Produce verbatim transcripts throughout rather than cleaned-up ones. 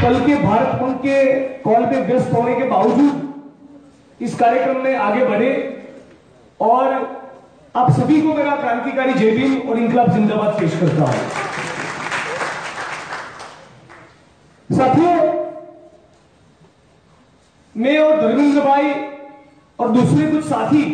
कल के भारत बंद के कॉल पे व्यस्त होने के बावजूद इस कार्यक्रम में आगे बढ़े और आप सभी को मेरा क्रांतिकारी जय भीम और इंकलाब जिंदाबाद पेश करता हूं। साथियों, मैं और धर्मेंद्र भाई और दूसरे कुछ साथी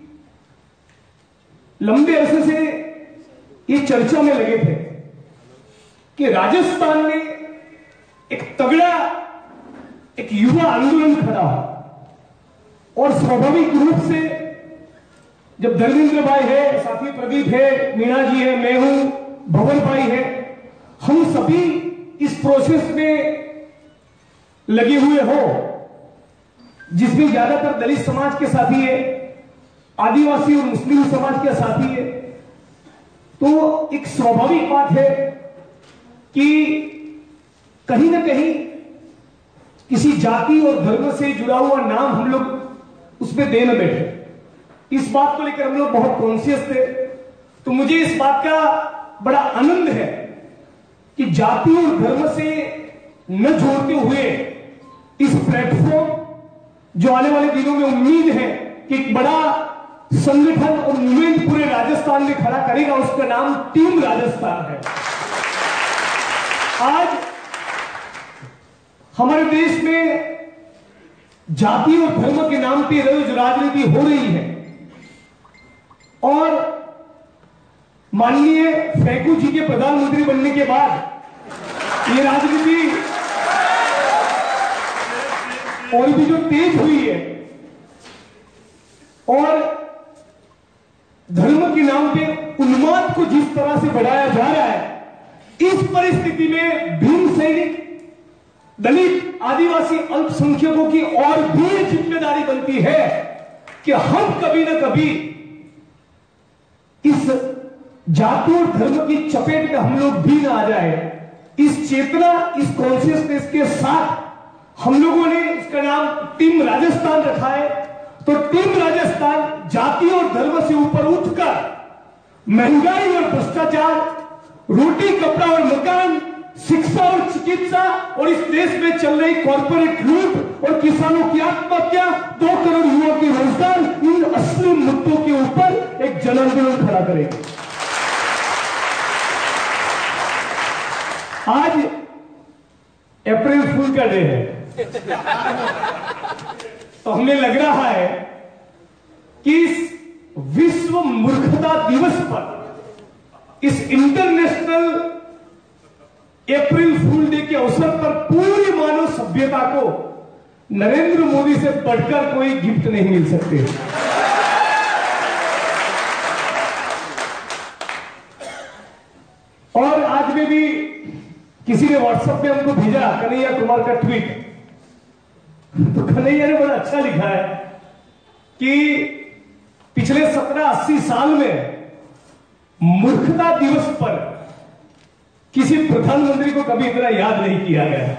लंबे अरसे से ये चर्चा में लगे थे कि राजस्थान में एक तगड़ा एक युवा आंदोलन खड़ा हो और स्वाभाविक रूप से जब धर्मेंद्र भाई है, साथी प्रदीप है, मीणा जी है, मैं हूं, भवन भाई है, हम सभी इस प्रोसेस में लगे हुए हो, जिसमें ज्यादातर दलित समाज के साथी है, आदिवासी और मुस्लिम समाज के साथी है, तो एक स्वाभाविक बात है कि कहीं ना कहीं किसी जाति और धर्म से जुड़ा हुआ नाम हम लोग उसमें दे न बैठे। इस बात को लेकर हम लोग बहुत कॉन्शियस थे। तो मुझे इस बात का बड़ा आनंद है कि जाति और धर्म से न जोड़ते हुए इस प्लेटफॉर्म, जो आने वाले दिनों में उम्मीद है कि एक बड़ा संगठन और मूवमेंट पूरे राजस्थान में खड़ा करेगा, उसका नाम टीम राजस्थान है। आज हमारे देश में जाति और धर्म के नाम पे जो राजनीति हो रही है और माननीय फैकू जी के प्रधानमंत्री बनने के बाद ये राजनीति और भी जो तेज हुई है और धर्म के नाम पे उन्माद को जिस तरह से बढ़ाया जा रहा है, इस परिस्थिति में भीम सैनिक, दलित, आदिवासी, अल्पसंख्यकों की और भी जिम्मेदारी बनती है कि हम कभी ना कभी इस जाति और धर्म की चपेट में हम लोग भी ना आ जाए। इस चेतना, इस कॉन्शियसनेस के साथ हम लोगों ने इसका नाम टीम राजस्थान रखा है। तो टीम राजस्थान जाति और धर्म से ऊपर उठकर महंगाई और भ्रष्टाचार, रोटी, कपड़ा और मकान, शिक्षा और चिकित्सा और इस देश में चल रही कॉर्पोरेट लूट और किसानों की आत्महत्या, दो करोड़ युवाओं के रोजगार, इन असली मुद्दों के ऊपर एक जन आंदोलन खड़ा करेगा। आज अप्रैल फूल का डे है, तो हमें लग रहा है कि इस विश्व मूर्खता दिवस पर, इस इंटरनेशनल अप्रैल फूल डे के अवसर पर पूरी मानव सभ्यता को नरेंद्र मोदी से बढ़कर कोई गिफ्ट नहीं मिल सकते। और आज में भी किसी ने व्हाट्सएप पे हमको भेजा कन्हैया कुमार का ट्वीट, तो कन्हैया ने बड़ा अच्छा लिखा है कि पिछले सत्रह अस्सी साल में मूर्खता दिवस पर किसी प्रधानमंत्री को कभी इतना याद नहीं किया गया।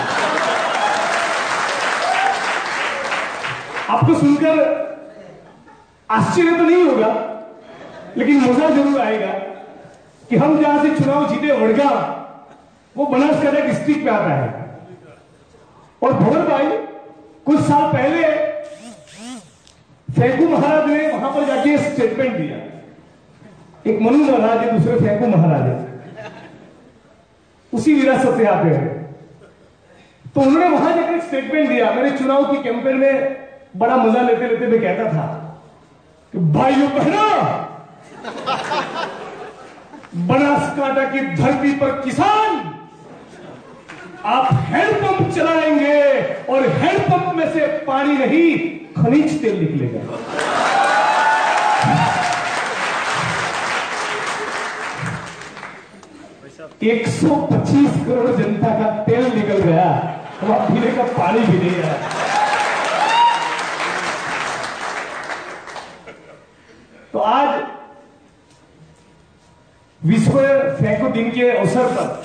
आपको सुनकर आश्चर्य तो नहीं होगा, लेकिन मजा जरूर आएगा कि हम जहां से चुनाव जीते वड़गा, वो बनासकांठा डिस्ट्रिक्ट पे आता है। और भवन भाई कुछ साल पहले फैकू महाराज ने वहां पर जाके स्टेटमेंट दिया। एक मनु महाराज है, दूसरे फैकू महाराज है, उसी विरासत से आते हैं। तो उन्होंने वहां जाकर एक स्टेटमेंट दिया। मेरे चुनाव की कैंपेन में बड़ा मजा लेते लेते मैं कहता था कि भाइयों बहनों, बनासकांठा की धरती पर किसान आप हैंडपंप चलाएंगे और हैंडपंप में से पानी नहीं, खनिज तेल निकलेगा। एक सौ पच्चीस करोड़ जनता का तेल निकल गया, तो अब पीने का पानी भी नहीं है। तो आज विश्व फैको दिन के अवसर पर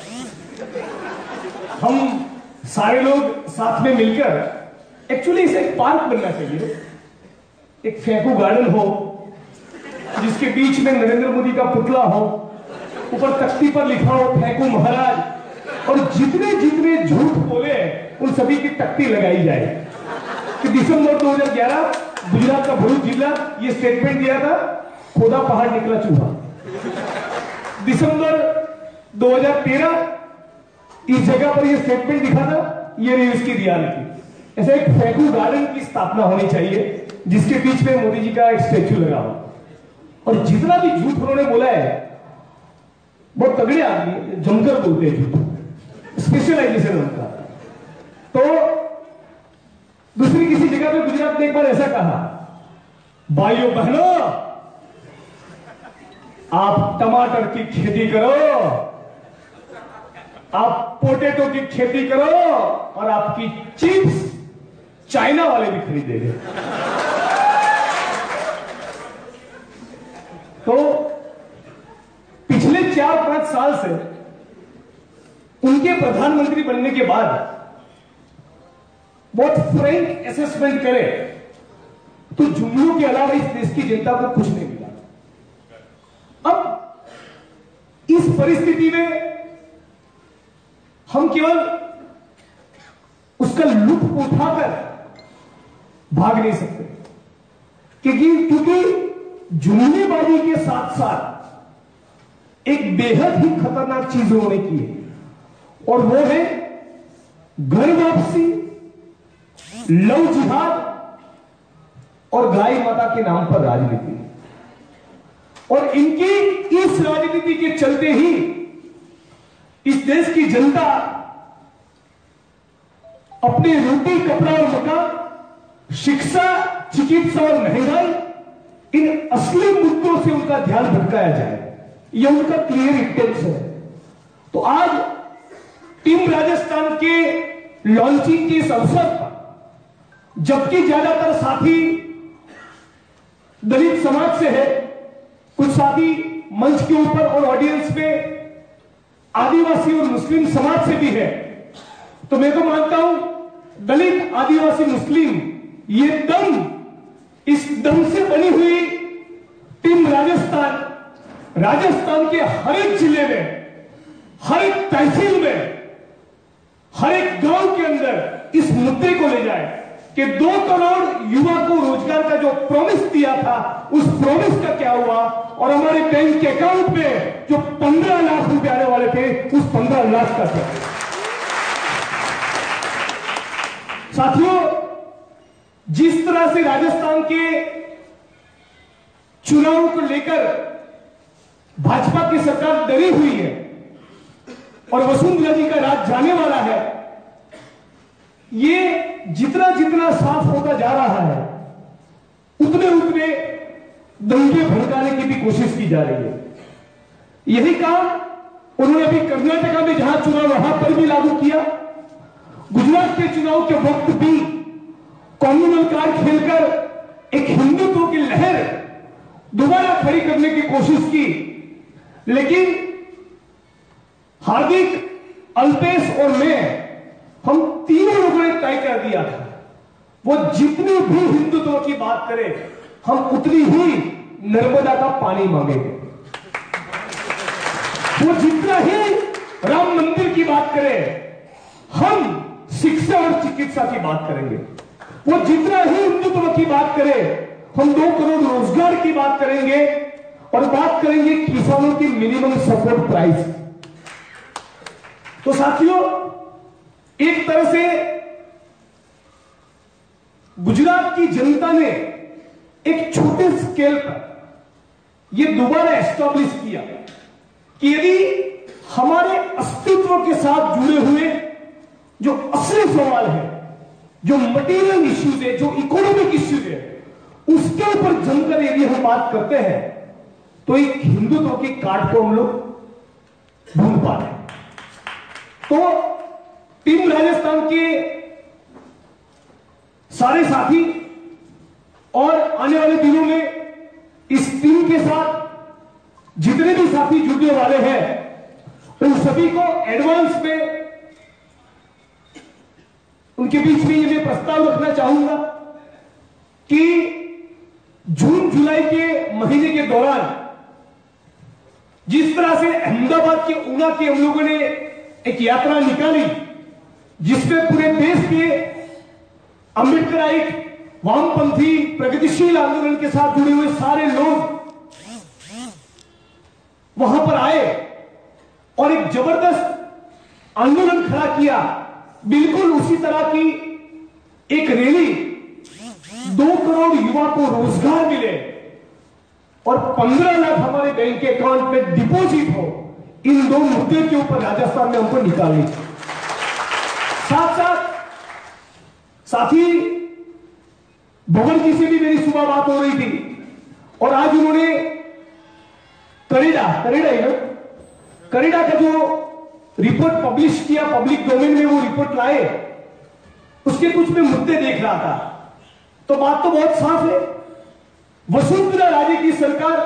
हम सारे लोग साथ में मिलकर, एक्चुअली इसे एक पार्क बनना चाहिए, एक फैको गार्डन हो जिसके बीच में नरेंद्र मोदी का पुतला हो, ऊपर तख्ती पर लिखा हो फैकू महाराज, और जितने जितने झूठ बोले उन सभी की तख्ती लगाई जाए कि दिसंबर दो हज़ार ग्यारह गुजरात का भरूच जिला ये स्टेटमेंट दिया था, खोदा पहाड़ निकला चूहा। दिसंबर दो हज़ार तेरह इस जगह पर ये स्टेटमेंट दिखा था, ये रही उसकी रियलिटी। ऐसे एक फैगू गार्डन की स्थापना होनी चाहिए जिसके बीच में मोदी जी का एक स्टैच्यू लगा हो। और जितना भी झूठ उन्होंने बोला है, बहुत तगड़े आदमी जमकर बोलते हैं झूठ, स्पेशलाइजेशन उनका। तो दूसरी किसी जगह पे गुजरात ने एक बार ऐसा कहा, भाइयों बहनों आप टमाटर की खेती करो, आप पोटैटो की खेती करो और आपकी चिप्स चाइना वाले भी खरीदेंगे। तो पिछले चार पांच साल से उनके प्रधानमंत्री बनने के बाद बहुत फ्रैंक असेसमेंट करें तो जुमलों के अलावा इस देश की जनता को कुछ नहीं मिला। अब इस परिस्थिति में हम केवल उसका लुत्फ उठाकर भाग नहीं सकते, क्योंकि क्योंकि जुमलेबाजी के साथ साथ एक बेहद ही खतरनाक चीज उन्होंने की है, और वो है घर वापसी, लव जिहाद और गाय माता के नाम पर राजनीति। और इनकी इस राजनीति के चलते ही इस देश की जनता अपने रोटी, कपड़ा और मकान, शिक्षा, चिकित्सा और महंगाई, इन असली मुद्दों से उनका ध्यान भटकाया जाए, यह उनका क्लियर इंटेंशन है। तो आज टीम राजस्थान के लॉन्चिंग के इस अवसर पर, जबकि ज्यादातर साथी दलित समाज से है, कुछ साथी मंच के ऊपर और ऑडियंस में आदिवासी और मुस्लिम समाज से भी है, तो मैं तो मानता हूं दलित, आदिवासी, मुस्लिम, ये दम, इस दम से बनी हुई टीम राजस्थान, राजस्थान के हर एक जिले में, हर एक तहसील में, हर एक गांव के अंदर इस मुद्दे को ले जाए कि दो करोड़ युवा को रोजगार का जो प्रॉमिस दिया था, उस प्रॉमिस का क्या हुआ, और हमारे बैंक के अकाउंट में जो पंद्रह लाख रुपए आने वाले थे, उस पंद्रह लाख का क्या। साथियों, जिस तरह से राजस्थान के चुनावों को लेकर भाजपा की सरकार डरी हुई है और वसुंधरा जी का राज जाने वाला है, ये जितना जितना साफ होता जा रहा है, उतने उतने दंगे भड़काने की भी कोशिश की जा रही है। यही काम उन्होंने अभी कर्नाटका में जहां चुनाव वहां पर भी लागू किया। गुजरात के चुनाव के वक्त भी कम्युनल कार्ड खेलकर एक हिंदुत्व की लहर दोबारा खड़ी करने की कोशिश की, लेकिन हार्दिक, अल्पेश और मैं, हम तीनों लोगों ने तय कर दिया था, वो जितनी भी हिंदुत्व की बात करे, हम उतनी ही नर्मदा का पानी मांगेंगे। वो जितना ही राम मंदिर की बात करे, हम शिक्षा और चिकित्सा की बात करेंगे। वो जितना ही हिंदुत्व की बात करे, हम दो करोड़ रोजगार की बात करेंगे और बात करेंगे किसानों की मिनिमम सपोर्ट प्राइस। तो साथियों, एक तरह से गुजरात की जनता ने एक छोटे स्केल पर यह दोबारा एस्टैब्लिश किया कि यदि हमारे अस्तित्व के साथ जुड़े हुए जो असली सवाल है, जो मटेरियल इश्यूज है, जो इकोनॉमिक इश्यूज है, उसके ऊपर जमकर यदि हम बात करते हैं तो एक हिंदुत्व की काट को हम लोग ढूंढ पाते हैं। तो टीम राजस्थान के सारे साथी और आने वाले दिनों में इस टीम के साथ जितने भी साथी जुड़ने वाले हैं, उन सभी को एडवांस में उनके बीच में ये मैं प्रस्ताव रखना चाहूंगा कि जून जुलाई के महीने के दौरान जिस तरह से अहमदाबाद के ऊना के हम लोगों ने एक यात्रा निकाली जिसमें पूरे देश के अम्बेडकराइट, वामपंथी, प्रगतिशील आंदोलन के साथ जुड़े हुए सारे लोग वहां पर आए और एक जबरदस्त आंदोलन खड़ा किया। बिल्कुल उसी तरह की एक रैली, दो करोड़ युवा को रोजगार मिले और पंद्रह लाख हमारे बैंक के अकाउंट में डिपॉजिट हो, इन दो मुद्दे के ऊपर राजस्थान में हमको निकालनी। साथ साथ साथी भवन जी से भी मेरी सुबह बात हो रही थी और आज उन्होंने करेडा करेडा है ना करेडा का जो रिपोर्ट पब्लिश किया, पब्लिक डोमेन में वो रिपोर्ट लाए, उसके कुछ में मुद्दे देख रहा था। तो बात तो बहुत साफ है, वसुंधरा राजे की सरकार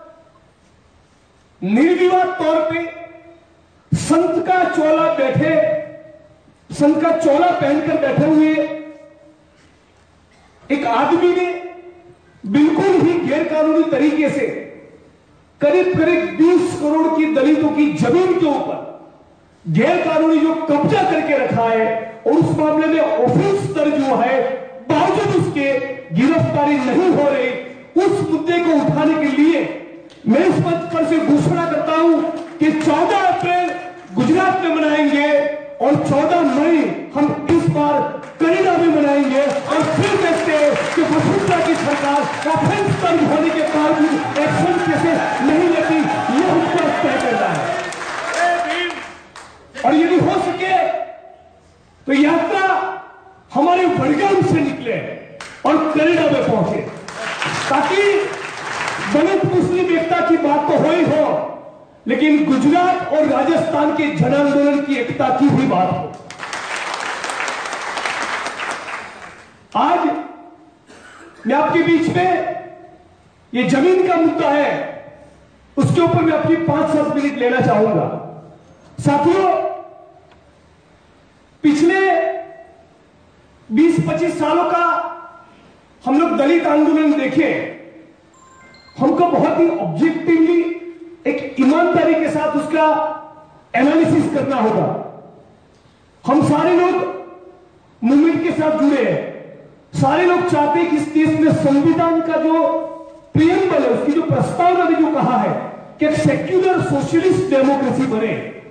निर्विवाद तौर पे संत का चोला बैठे संत का चोला पहनकर बैठे हुए एक आदमी ने बिल्कुल ही गैरकानूनी तरीके से करीब करीब बीस करोड़ की दलितों की जमीन के ऊपर गैरकानूनी जो कब्जा करके रखा है और उस मामले में ऑफेंस दर्ज हुआ है, बावजूद उसके गिरफ्तारी नहीं हो रही। उस मुद्दे को उठाने के लिए मैं इस मंच पर से घोषणा करता हूं कि चौदह अप्रैल गुजरात में मनाएंगे और चौदह मई हम इस बार कनाडा में मनाएंगे और फिर देखते हैं कि वसुंधरा की सरकार ऑफेंस दर्ज होने के बावजूद एक्शन कैसे नहीं लेती, यह हमको तय करना है। और यदि हो सके तो यात्रा हमारे वडगाम से निकले और कनाडा में पहुंचे, ताकि दलित मुस्लिम एकता की बात तो हो ही हो, लेकिन गुजरात और राजस्थान के जन आंदोलन की एकता की भी बात हो। आज मैं आपके बीच में ये जमीन का मुद्दा है, उसके ऊपर मैं अपनी पांच सात मिनट लेना चाहूंगा। साथियों, पिछले बीस पच्चीस सालों का हम लोग दलित आंदोलन देखे, हमको बहुत ही ऑब्जेक्टिवली एक ईमानदारी के साथ उसका एनालिसिस करना होगा। हम सारे लोग मूवमेंट के साथ जुड़े हैं, सारे लोग चाहते हैं कि इस देश में संविधान का जो प्रियम्बल है, उसकी जो प्रस्तावना ने जो कहा है कि एक सेक्युलर सोशलिस्ट डेमोक्रेसी बने,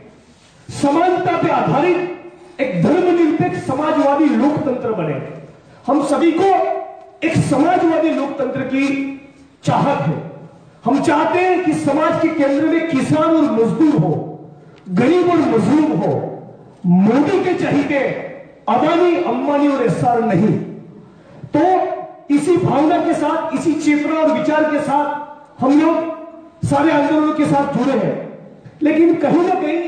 समानता पे आधारित एक धर्मनिरपेक्ष समाजवादी लोकतंत्र बने। हम सभी को एक समाजवादी लोकतंत्र की चाहत है। हम चाहते हैं कि समाज के केंद्र में किसान और मजदूर हो, गरीब और मजलूम हो, मोदी के चाहिए अदानी, अंबानी और एसआर नहीं। तो इसी भावना के साथ, इसी चेतना और विचार के साथ हम लोग सारे आंदोलनों के साथ जुड़े हैं। लेकिन कहीं ना कहीं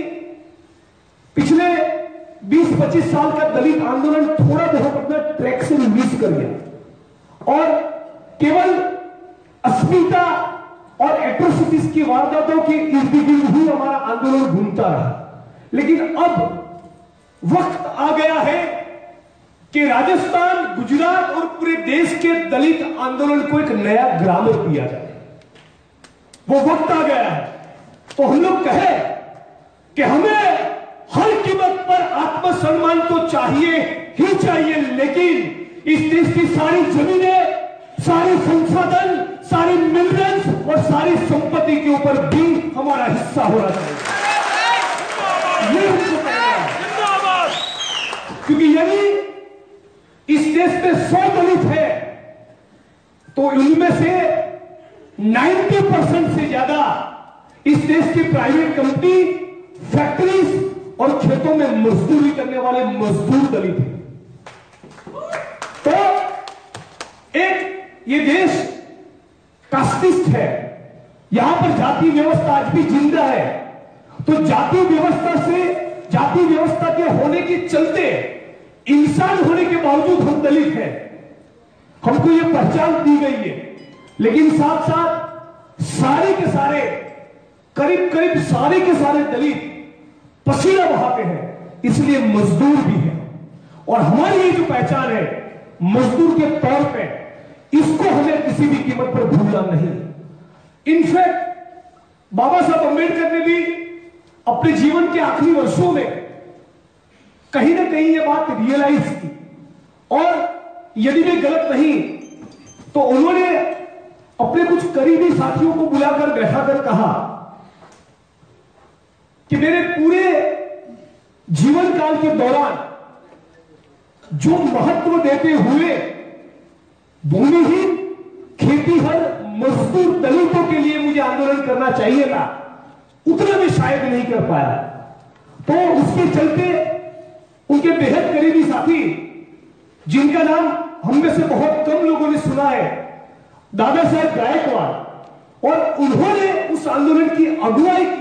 पिछले बीस पच्चीस साल का दलित आंदोलन थोड़ा बहुत अपना ट्रैक से मिस कर गया और केवल अस्मिता और एट्रोसिटीज की वारदातों के इर्द गिर्द ही हमारा आंदोलन घूमता रहा। लेकिन अब वक्त आ गया है कि राजस्थान, गुजरात और पूरे देश के दलित आंदोलन को एक नया ग्रामर दिया जाए। वो वक्त आ गया है। तो हम लोग कहे कि हमें हर कीमत पर आत्मसम्मान तो चाहिए ही चाहिए, लेकिन इस देश की सारी जमीनें, सारे संसाधन, सारे मिनरल्स और सारी संपत्ति के ऊपर भी हमारा हिस्सा होना चाहिए। ये हमको कहना है, क्योंकि यदि इस देश में सौ दलित है तो उनमें से नब्बे परसेंट से ज्यादा इस देश की प्राइवेट कंपनी, फैक्ट्रीज और खेतों में मजदूरी करने वाले मजदूर दलित हैं। तो एक ये देश कास्टिस्ट है, यहां पर जाति व्यवस्था आज भी जिंदा है। तो जाति व्यवस्था से, जाति व्यवस्था के होने के चलते, इंसान होने के बावजूद हम दलित हैं, हमको ये पहचान दी गई है। लेकिन साथ साथ सारे के सारे, करीब करीब सारे के सारे दलित पसीना बहाते हैं, इसलिए मजदूर भी है। और हमारी ये जो पहचान है मजदूर के तौर पे, इसको हमें किसी भी कीमत पर भूलना नहीं। इनफैक्ट बाबा साहब अंबेडकर ने भी अपने जीवन के आखिरी वर्षों में कहीं ना कहीं ये बात रियलाइज की, और यदि भी गलत नहीं तो उन्होंने अपने कुछ करीबी साथियों को बुलाकर बैठाकर कहा कि मेरे पूरे जीवन काल के दौरान जो महत्व देते हुए भूमिहीन खेतीहर मजदूर दलितों के लिए मुझे आंदोलन करना चाहिए था, उतना भी शायद नहीं कर पाया। तो उसके चलते उनके बेहद करीबी साथी, जिनका नाम हम में से बहुत कम लोगों ने सुना है, दादा साहब गायकवाड़, और उन्होंने उस आंदोलन की अगुवाई की।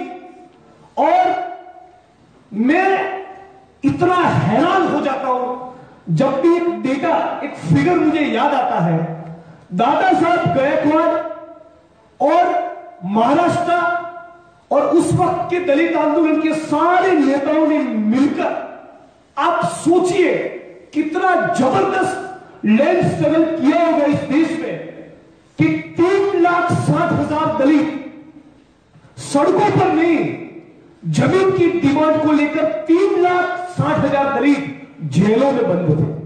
और मैं इतना हैरान हो जाता हूं जब भी एक डेटा, एक फिगर मुझे याद आता है। दादा साहब गायकवाड़ और महाराष्ट्र और उस वक्त के दलित आंदोलन के सारे नेताओं ने मिलकर, आप सोचिए कितना जबरदस्त लैंड स्ट्रगल किया होगा इस देश में कि तीन लाख साठ हजार दलित सड़कों पर नहीं, जमीन की डिमांड को लेकर तीन लाख साठ हजार दलित जेलों में बंद थे।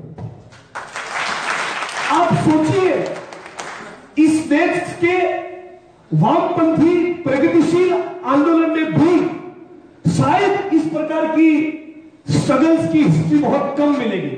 आप सोचिए इस देश के वामपंथी प्रगतिशील आंदोलन में भी शायद इस प्रकार की स्ट्रगल्स की हिस्ट्री बहुत कम मिलेगी।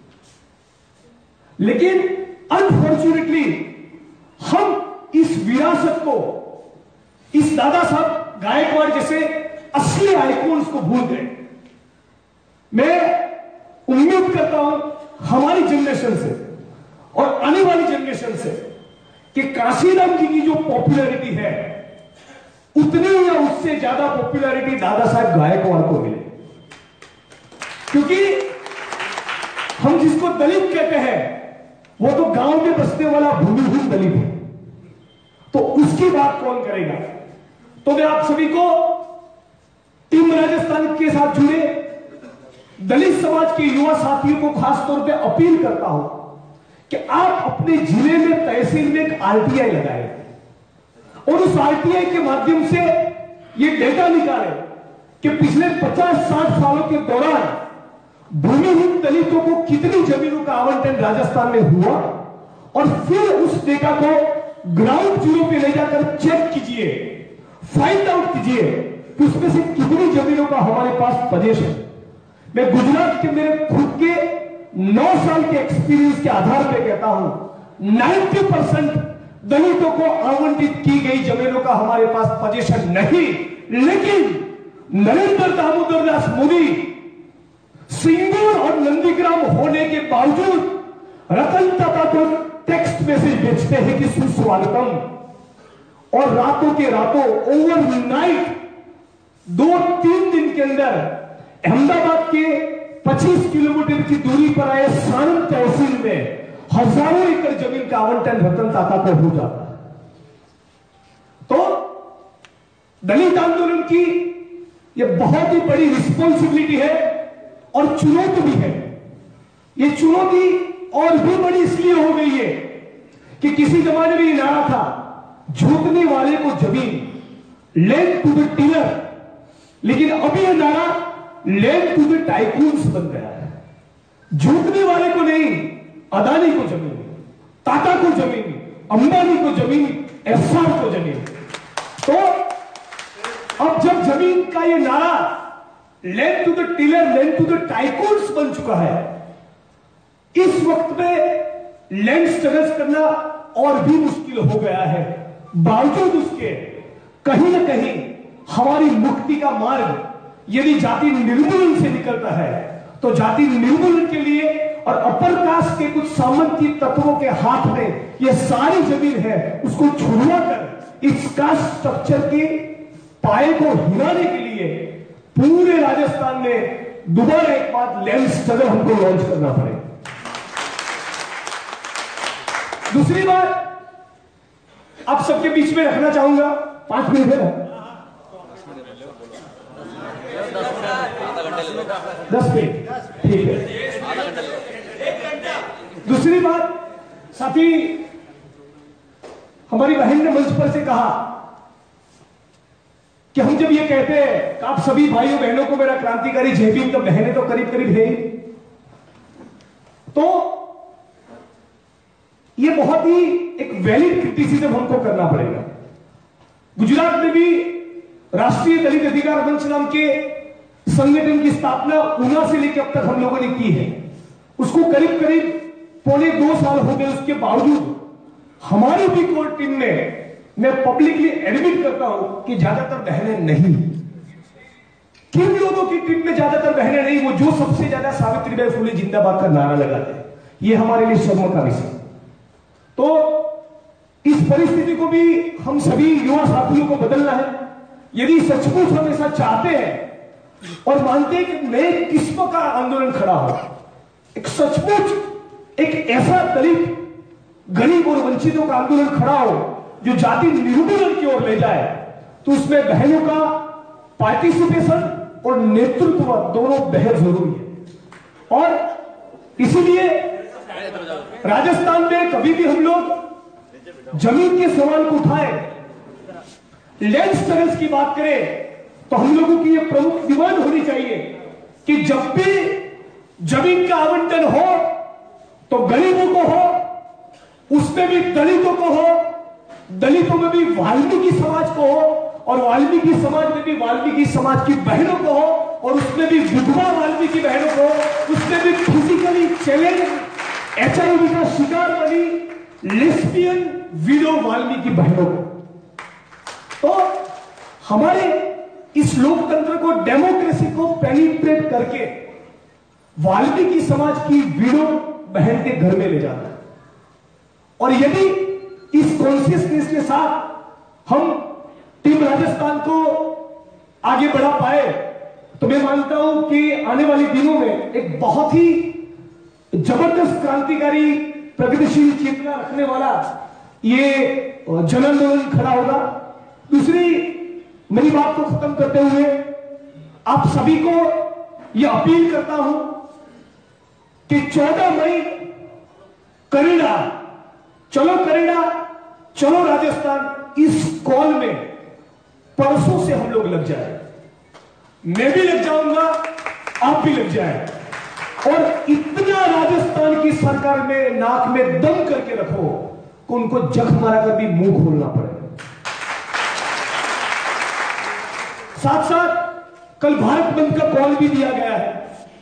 लेकिन अनफॉर्चुनेटली हम इस विरासत को, इस दादा साहब गायकवाड़ जैसे असली आइकॉन्स को भूल गए। मैं उम्मीद करता हूं हमारी जनरेशन से और आने वाली जनरेशन से कि काशीराम जी की जो पॉपुलैरिटी है उतनी या उससे ज्यादा पॉपुलैरिटी दादा साहब गायकवाड़ को मिले, क्योंकि हम जिसको दलित कहते हैं वो तो गांव में बसने वाला भूमिहीन दलित है, तो उसकी बात कौन करेगा। तो मैं आप सभी को टीम राजस्थान के साथ जुड़े दलित समाज के युवा साथियों को खासतौर पे अपील करता हूं कि आप अपने जिले में तहसील में एक आरटीआई लगाएं और उस आरटीआई के माध्यम से ये डेटा निकालें कि पिछले पचास साठ सालों के दौरान भूमिहीन दलितों को कितनी जमीनों का आवंटन राजस्थान में हुआ, और फिर उस डेटा को ग्राउंड जीरो पे ले जाकर चेक कीजिए, फाइंड आउट कीजिए कि उसमें से कितनी जमीनों का हमारे पास पोजीशन है। मैं गुजरात के मेरे खुद के नौ साल के एक्सपीरियंस के आधार पर कहता हूं नब्बे परसेंट दलितों को आवंटित की गई जमीनों का हमारे पास पोजीशन नहीं। लेकिन नरेंद्र दामोदर दास मोदी सिंगूर और नंदीग्राम होने के बावजूद रतन टाटा को टेक्स्ट मैसेज भेजते हैं कि सुस्वागतम, और रातों के रातों ओवरनाइट दो तीन दिन के अंदर अहमदाबाद के पच्चीस किलोमीटर की दूरी पर आए सानंद तहसील में हजारों एकड़ जमीन का आवंटन रतन टाटा को हो जाता है। तो दलित आंदोलन की यह बहुत ही बड़ी रिस्पॉन्सिबिलिटी है और चुनौती भी है। यह चुनौती और भी बड़ी इसलिए हो गई है कि किसी जमाने में यह नारा था, जोतने वाले को जमीन, लैंड टू द टिलर, लेकिन अभी यह नारा लैंड टू द टाइकून्स बन गया है। जोतने वाले को नहीं, अदानी को जमीन, टाटा को जमीन, अंबानी को जमीन, एफआर को जमीन। तो अब जब जमीन का यह नारा land to the tiller, land to the tycoons बन चुका है, इस वक्त में लैंड स्ट्रगल्स करना और भी मुश्किल हो गया है। बावजूद उसके कहीं ना कहीं हमारी मुक्ति का मार्ग यदि जाति निर्मूलन से निकलता है तो जाति निर्मूलन के लिए और अपर कास्ट के कुछ सामंती तत्वों के हाथ में यह सारी जमीन है, उसको छुड़वा कर इस कास्ट स्ट्रक्चर के पाए को हिलाने के लिए पूरे राजस्थान में दोबारा एक बार लैंड स्ट्रगल हमको लॉन्च करना पड़ेगा। दूसरी बात आप सबके बीच में रखना चाहूंगा, पांच मिनट है, दस मिनट, ठीक है। दूसरी बात, साथी हमारी बहन ने मंच पर से कहा कि हम जब ये कहते हैं कि आप सभी भाइयों बहनों को मेरा क्रांतिकारी जय भीम, तो बहनें तो करीब करीब है ही। तो ये बहुत ही एक वैलिड क्रिटिसिज्म हमको करना पड़ेगा। गुजरात में भी राष्ट्रीय दलित अधिकार मंच नाम के संगठन की स्थापना ऊना से लेकर अब तक हम लोगों ने की है। उसको करीब करीब पौने दो साल हो गए। उसके बावजूद हमारी भी कोर टीम ने, मैं पब्लिकली एडमिट करता हूं कि ज्यादातर बहनें नहीं। किन लोगों की टीम में ज्यादातर बहनें नहीं? वो जो सबसे ज्यादा सावित्रीबाई फुले जिंदाबाद का नारा लगाते हैं। ये हमारे लिए शर्म का विषय। तो इस परिस्थिति को भी हम सभी युवा साथियों को बदलना है। यदि सचमुच हम ऐसा चाहते हैं और मानते हैं कि नए किस्म का आंदोलन खड़ा हो, एक सचमुच एक ऐसा दलित गरीब और वंचितों का आंदोलन खड़ा हो जो जाति निर्मूलन की ओर ले जाए, तो उसमें बहनों का पार्टिसिपेशन और नेतृत्व दोनों बेहद जरूरी है। और इसीलिए राजस्थान में कभी भी हम लोग जमीन के सवाल को उठाए, लैंड स्ट्रगल्स की बात करें, तो हम लोगों की यह प्रमुख डिमांड होनी चाहिए कि जब भी जमीन का आवंटन हो तो गरीबों को हो, उसमें भी दलितों को हो, दलितों में भी वाल्मीकि समाज को हो, और वाल्मीकि समाज में भी वाल्मीकि समाज की बहनों को हो, और उसमें भी विधवा वाल्मीकि बहनों को, उसमें भी फिजिकली चैलेंज एचआईवी का शिकार बनी लेस्बियन विडो वाल्मीकि बहनों को। तो हमारे इस लोकतंत्र को, डेमोक्रेसी को पेनिट्रेट करके वाल्मीकि समाज की विडो बहन के घर में ले जाता है। और यदि इस कॉन्शियसनेस के साथ हम टीम राजस्थान को आगे बढ़ा पाए, तो मैं मानता हूं कि आने वाले दिनों में एक बहुत ही जबरदस्त क्रांतिकारी प्रगतिशील चेतना रखने वाला ये जन आंदोलन खड़ा होगा। दूसरी मेरी बात को खत्म करते हुए आप सभी को यह अपील करता हूं कि चौदह मई करीड़ा, चलो करीड़ा, चलो राजस्थान, इस कॉल में परसों से हम लोग लग जाए। मैं भी लग जाऊंगा, आप भी लग जाए, और इतना राजस्थान की सरकार में नाक में दम करके रखो कि उनको जख मारा कर भी मुंह खोलना पड़े। साथ साथ कल भारत बंद का कॉल भी दिया गया है।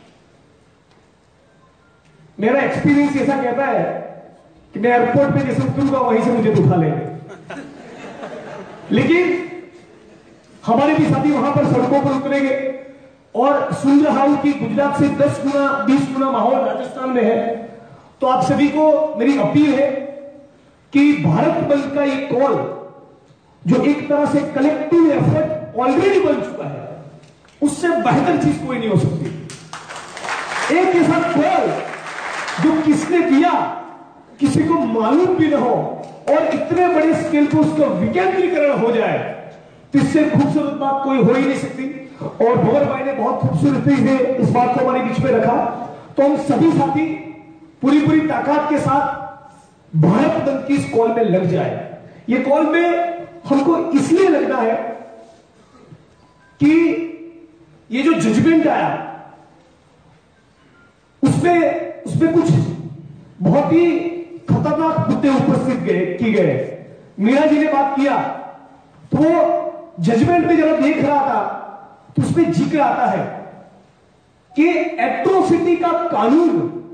मेरा एक्सपीरियंस ऐसा कहता है कि मैं एयरपोर्ट पे जैसे उतरूंगा वहीं से मुझे उठा लेंगे, लेकिन हमारे भी साथी वहां पर सड़कों पर उतरेंगे, और सुन रहा हूं कि गुजरात से दस गुना बीस गुना माहौल राजस्थान में है। तो आप सभी को मेरी अपील है कि भारत बंद का ये कॉल, जो एक तरह से कलेक्टिव एफर्ट ऑलरेडी बन चुका है, उससे बेहतर चीज कोई नहीं हो सकती। एक ऐसा कॉल जो किसने दिया किसी को मालूम भी ना हो, और इतने बड़े स्केल पर उसका विकेंद्रीकरण हो जाए, तो इससे खूबसूरत बात कोई हो ही नहीं सकती। और भवर भाई ने बहुत खूबसूरती से इस बात को हमारे बीच में रखा। तो हम सभी साथी पूरी पूरी ताकत के साथ भारत बंद की इस कॉल में लग जाए। ये कॉल में हमको इसलिए लगना है कि ये जो जजमेंट आया उसमें उसमें कुछ बहुत ही खतरनाक मुद्दे उपस्थित गए की गए। मीरा जी ने बात किया तो वो जजमेंट में जब देख रहा था तो उसमें जिक्र आता है कि एट्रोसिटी का कानून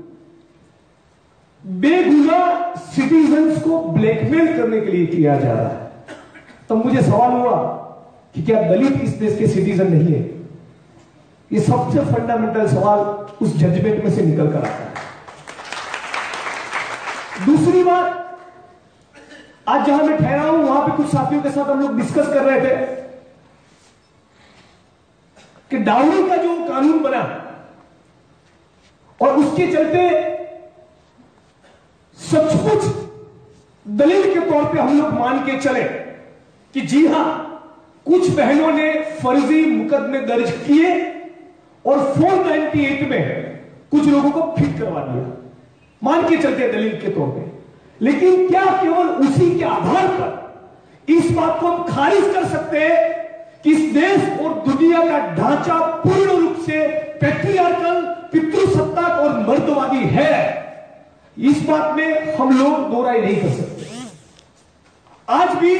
बेगुनाह सिटीजन्स को ब्लैकमेल करने के लिए किया जा रहा है। तब मुझे सवाल हुआ कि क्या दलित इस देश के सिटीजन नहीं है? ये सबसे फंडामेंटल सवाल उस जजमेंट में से निकल कर आता है। दूसरी बात, आज जहां मैं ठहरा हूं वहां पे कुछ साथियों के साथ हम लोग डिस्कस कर रहे थे कि डाउरी का जो कानून बना और उसके चलते सचमुच दलील के तौर पे हम लोग मान के चले कि जी हां, कुछ बहनों ने फर्जी मुकदमे दर्ज किए और चार सौ अट्ठानवे में कुछ लोगों को फिट करवा दिया, मान के चलते दलील के तौर पे। लेकिन क्या केवल उसी के आधार पर इस बात को हम खारिज कर सकते हैं कि इस देश और दुनिया का ढांचा पूर्ण रूप से पैट्रियार्कल, पितृसत्ताक और मर्दवादी है, इस बात में हम लोग दो राय नहीं कर सकते। आज भी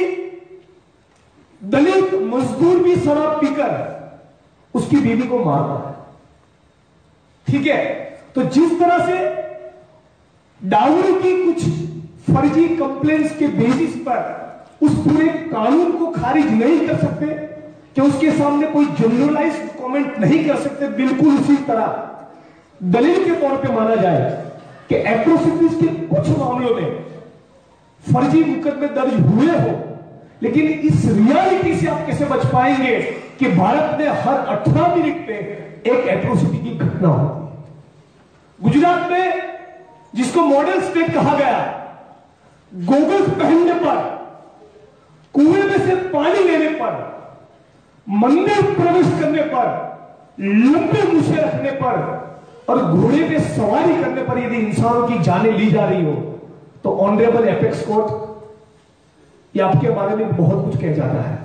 दलित मजदूर भी शराब पीकर उसकी बीवी को मारता है, ठीक है। तो जिस तरह से डाउरी की कुछ फर्जी कंप्लेंट्स के बेसिस पर उस पूरे कानून को खारिज नहीं कर सकते, कि उसके सामने कोई जनरलाइज्ड कमेंट नहीं कर सकते, बिल्कुल उसी तरह दलील के तौर पे माना जाए कि एट्रोसिटीज के कुछ मामलों में फर्जी मुकदमे दर्ज हुए हो, लेकिन इस रियलिटी से आप कैसे बच पाएंगे कि भारत में हर अठारह मिनट में एक एट्रोसिटी की घटना होती है। गुजरात में जिसको मॉडल स्टेट कहा गया, गोगल्स पहनने पर, कुएं में से पानी लेने पर, मंदिर प्रवेश करने पर, लंबे मूछें रखने पर और घोड़े पे सवारी करने पर यदि इंसानों की जानें ली जा रही हो, तो ऑनरेबल एपेक्स कोर्ट ये आपके बारे में बहुत कुछ कह जाता है।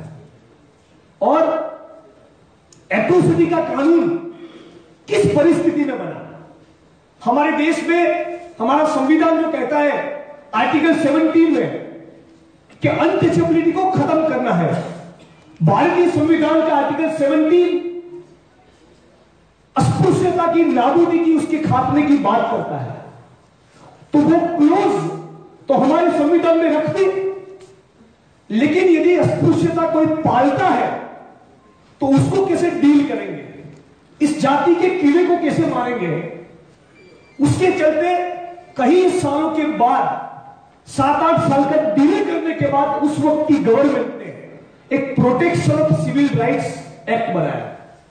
और एट्रोसिटी का कानून किस परिस्थिति में बना? हमारे देश में हमारा संविधान जो कहता है आर्टिकल सत्रह में कि अनटचेबिलिटी को खत्म करना है। भारतीय संविधान का आर्टिकल सत्रह अस्पृश्यता की नाबूदी की, उसके खात्मे की बात करता है। तो वो क्लोज तो हमारे संविधान में रखते, लेकिन यदि अस्पृश्यता कोई पालता है तो उसको कैसे डील करेंगे, इस जाति के कीड़े को कैसे मारेंगे? उसके चलते कई सालों के बाद, सात आठ साल का डिले करने के बाद, उस वक्त की गवर्नमेंट ने एक protection of civil rights act बनाया,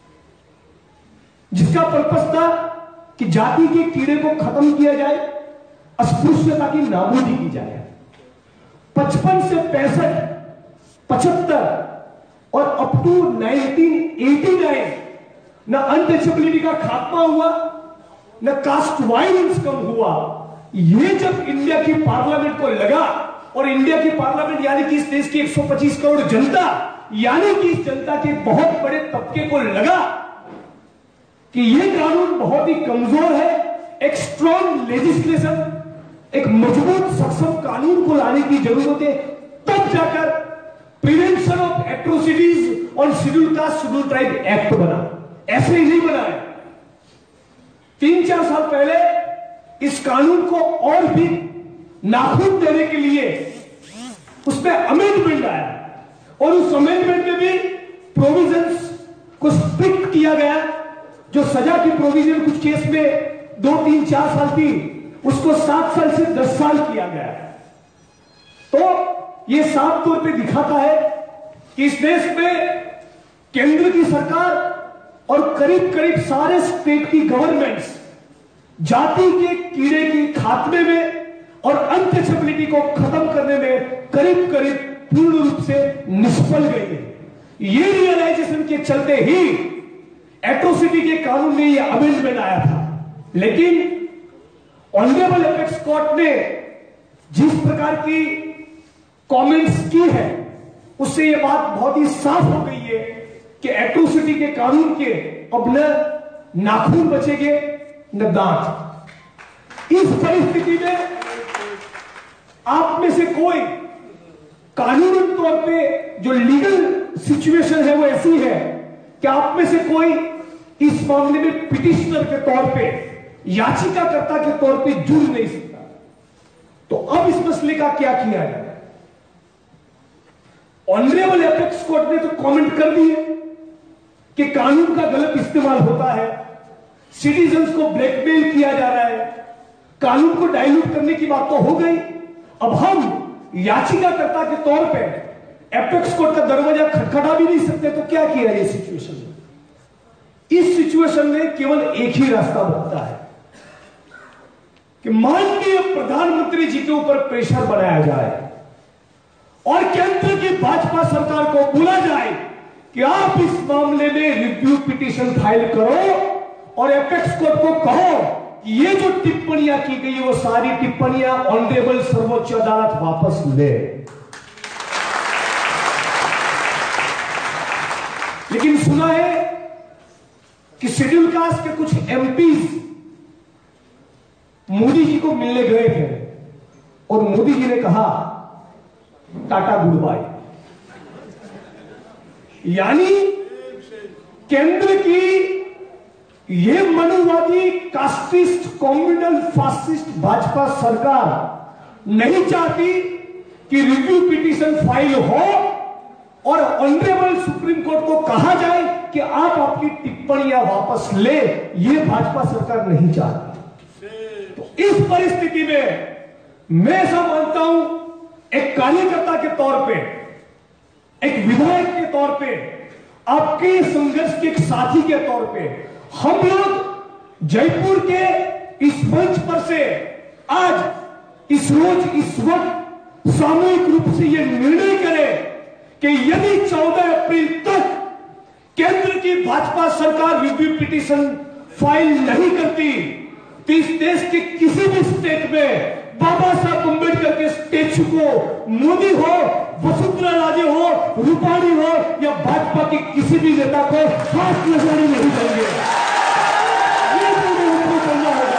जिसका पर्पस था कि जाति के कीड़े को खत्म किया जाए, अस्पृश्यता की नाबूदी की जाए। पचपन से पैंसठ, पचहत्तर और up to nineteen eighty nine न अनटचेबिलिटी का खात्मा हुआ, न कास्ट वायलेंस कम हुआ। ये जब इंडिया की पार्लियामेंट को लगा, और इंडिया की पार्लियामेंट यानी कि इस देश की एक सौ पच्चीस करोड़ जनता, यानी कि इस जनता के बहुत बड़े तबके को लगा कि यह कानून बहुत ही कमजोर है, एक स्ट्रॉन्ग लेजिस्लेशन, एक मजबूत सक्षम कानून को लाने की जरूरत है, तब जाकर prevention of atrocities on schedule caste schedule tribe act बना। ऐसे ही नहीं बना है। तीन चार साल पहले इस कानून को और भी नाखून देने के लिए उसमें अमेंडमेंट आया, और उस अमेंडमेंट में भी प्रोविजंस को स्ट्रिक्ट किया गया। जो सजा की प्रोविजन कुछ केस में दो तीन चार साल थी, उसको सात साल से दस साल किया गया। तो यह साफ तौर पे दिखाता है कि इस देश में केंद्र की सरकार और करीब करीब सारे स्टेट की गवर्नमेंट्स जाति के कीड़े की खात्मे में और अनटचेबिलिटी को खत्म करने में करीब करीब पूर्ण रूप से निष्फल गई है। ये रियलाइजेशन के चलते ही एट्रोसिटी के कानून में यह अमेंडमेंट आया था। लेकिन ऑनरेबल एपेक्स कोर्ट ने जिस प्रकार की कमेंट्स की है, उससे यह बात बहुत ही साफ हो गई है कि एट्रोसिटी के कानून के अब न नाखून बचेंगे न दांत। इस परिस्थिति में आप में से कोई कानूनी तौर पे जो लीगल सिचुएशन है वो ऐसी है कि आप में से कोई इस मामले में पिटिशनर के तौर पे, याचिकाकर्ता के तौर पे जुड़ नहीं सकता। तो अब इस मसले का क्या किया जाए? ऑनरेबल एपेक्स कोर्ट ने तो कमेंट कर दिए कि कानून का गलत इस्तेमाल होता है, सिटीजन्स को ब्लैकमेल किया जा रहा है, कानून को डाइल्यूट करने की बात तो हो गई। अब हम याचिकाकर्ता के तौर पे एपेक्स कोर्ट का दरवाजा खटखटा भी नहीं सकते। तो क्या किया ये सिचुएशन में? इस सिचुएशन में केवल एक ही रास्ता बनता है कि माननीय प्रधानमंत्री जी के ऊपर प्रेशर बनाया जाए और केंद्र की भाजपा सरकार को बोला जाए कि आप इस मामले में रिव्यू पिटीशन फाइल करो और एपेक्स कोर्ट को कहो कि ये जो टिप्पणियां की गई है वो सारी टिप्पणियां ऑनरेबल सर्वोच्च अदालत वापस ले। सुना है कि शेड्यूल कास्ट के कुछ एमपीज मोदी जी को मिलने गए थे और मोदी जी ने कहा टाटा गुड बाय। यानी केंद्र की ये मनुवादी कास्टिस्ट कम्युनल फासिस्ट भाजपा सरकार नहीं चाहती कि रिव्यू पिटीशन फाइल हो और ऑनरेबल सुप्रीम कोर्ट को कहा जाए कि आप आपकी टिप्पणियां वापस ले। ये भाजपा सरकार नहीं चाहती। तो इस परिस्थिति में मैं ऐसा मानता हूं, एक कार्यकर्ता के तौर पे, एक विधायक के तौर पे, आपके संघर्ष के एक साथी के तौर पे, हम लोग जयपुर के इस मंच पर से आज इस रोज इस वक्त सामूहिक रूप से यह निर्णय करें कि यदि चौदह अप्रैल तक केंद्र की भाजपा सरकार रिव्यू पिटीशन फाइल नहीं करती तो इस देश के किसी भी स्टेट में बाबा साहब अम्बेडकर के स्टेचू को मोदी हो, वसुंधरा राजे हो, रूपाणी हो या भाजपा के किसी भी नेता को हाथ लगाने नहीं देंगे। ये हमको करना होगा।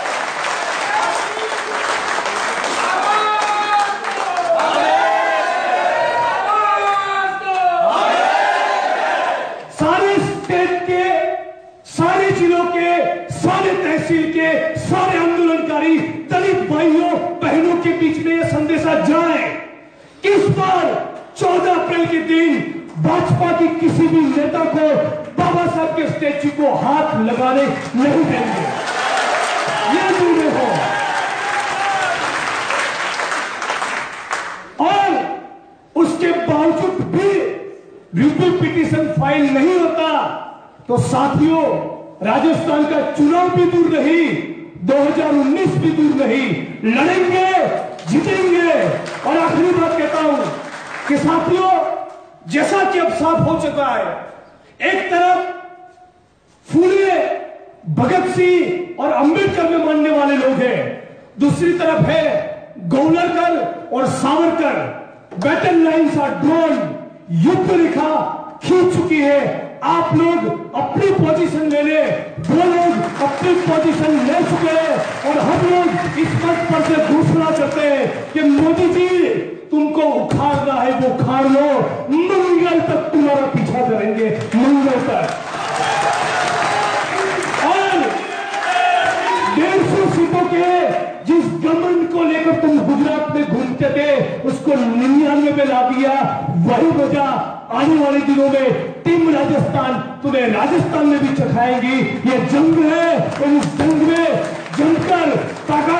सारे स्टेट के, सारे जिलों के, सारे तहसील के, सारे आंदोलनकारी दलित भाइयों बहनों के बीच में यह संदेशा जाए कि इस बार चौदह अप्रैल के दिन भाजपा की किसी भी नेता को बाबा साहब के स्टैच्यू को हाथ लगाने नहीं देंगे। यह निर्णय हो। और उसके बावजूद भी रिव्यू पिटीशन फाइल नहीं होता तो साथियों, राजस्थान का चुनाव भी दूर नहीं, दो हज़ार उन्नीस भी दूर नहीं, लड़ेंगे, जीतेंगे। और आखिरी बात कहता हूं कि साथियों, जैसा कि अब साफ हो चुका है, एक तरफ फूले, भगत सिंह और अंबेडकर में मानने वाले लोग हैं, दूसरी तरफ है गोवलकर और Savarkar. Battle lines are drawn, युद्ध रेखा खींच चुकी है। आप लोग अपनी पोजीशन ले ले, वो लोग अपनी पोजीशन ले चुके हैं और हम लोग इस मंच पर से घोषणा करते हैं कि मोदी जी तुमको उखाड़ना है वो उखाड़ लो, मंगल तक तुम्हारा पीछा करेंगे, मंगल तक। और डेढ़ सौ सीटों के जिस घमंड को लेकर तुम गुजरात में घूमते थे उसको निन्यानवे में ला दिया। वही वजह आने वाले दिनों में टीम राजस्थान तुम्हें राजस्थान में भी चखाएंगी। ये जंग है और इस जंग में जमकर ताकत